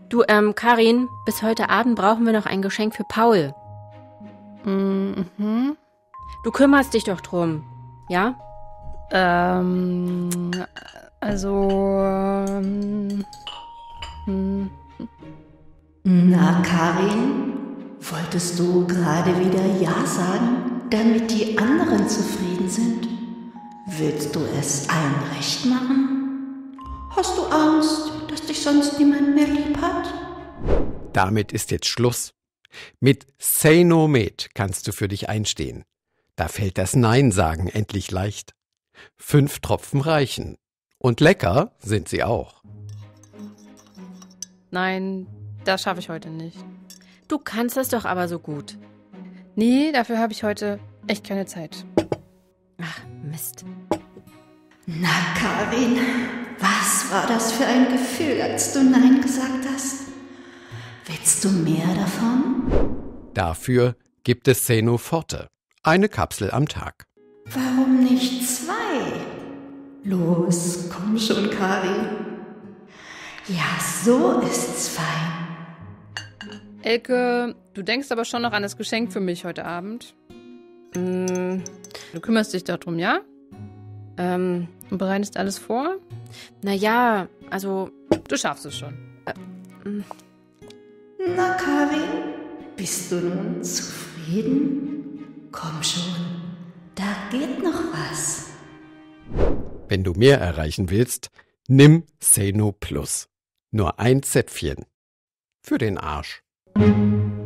Du, Karin, bis heute Abend brauchen wir noch ein Geschenk für Paul. Mhm. Du kümmerst dich doch drum, ja? Also, Na, Karin, wolltest du gerade wieder Ja sagen, damit die anderen zufrieden sind? Willst du es allen recht machen? Hast du Angst, dass dich sonst niemand mehr lieb hat? Damit ist jetzt Schluss. Mit Say No Med kannst du für dich einstehen. Da fällt das Nein sagen endlich leicht. 5 Tropfen reichen. Und lecker sind sie auch. nein, das schaffe ich heute nicht. Du kannst es doch aber so gut. Nee, dafür habe ich heute echt keine Zeit. Ach, Mist. Na, Karin, was war das für ein Gefühl, als du Nein gesagt hast? Willst du mehr davon? Dafür gibt es Seno Forte. Eine Kapsel am Tag. Warum nicht 2? Los, komm schon, Karin. Ja, so ist's fein. Elke, du denkst aber schon noch an das Geschenk für mich heute Abend. Du kümmerst dich darum, ja? Und bereitest alles vor? Naja, also, Du schaffst es schon. Na, Karin, bist du nun zufrieden? Komm schon, da geht noch was. Wenn du mehr erreichen willst, nimm Seno Plus. Nur ein Zäpfchen. Für den Arsch.